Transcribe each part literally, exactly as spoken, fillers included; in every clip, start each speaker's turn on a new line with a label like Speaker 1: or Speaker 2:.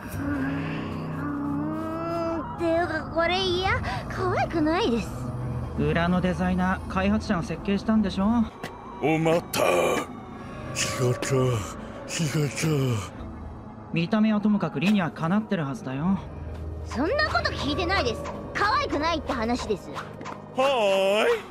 Speaker 1: ていうかこれいや可愛くないです。
Speaker 2: 裏のデザイナー開発者が設計したんでしょ。
Speaker 3: おまった仕事仕事。
Speaker 2: 見た目はともかく理にはかなってるはずだよ。
Speaker 1: そんなこと聞いてないです。可愛くないって話です。
Speaker 3: はーい。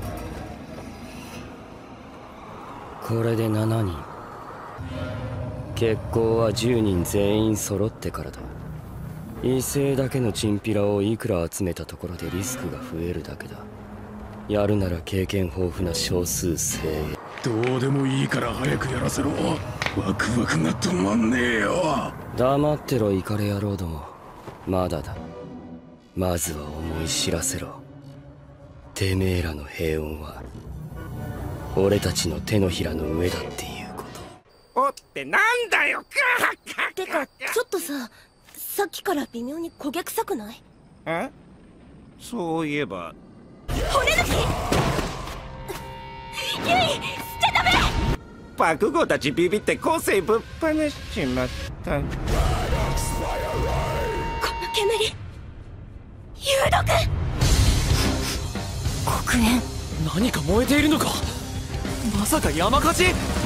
Speaker 4: これでしちにん。決行はじゅうにん全員揃ってからだ。異性だけのチンピラをいくら集めたところでリスクが増えるだけだ。やるなら経験豊富な少数精鋭。
Speaker 3: どうでもいいから早くやらせろ。ワクワクが止まんねえよ。
Speaker 4: 黙ってろイカレ野郎ども。まだだ。まずは思い知らせろ。てめえらの平穏は俺たちの手のひらの上だっていうこと。
Speaker 5: おってなんだよ。
Speaker 6: てかちょっとさ、さっきから微妙に焦げ臭くない？
Speaker 5: え？そういえば
Speaker 6: 骨抜き！ユイ、捨てため！
Speaker 5: 爆豪たちビビって個性ぶっ放しちまった。この
Speaker 6: 煙、有毒！
Speaker 7: 黒煙、何か燃えているのか。まさか山火事？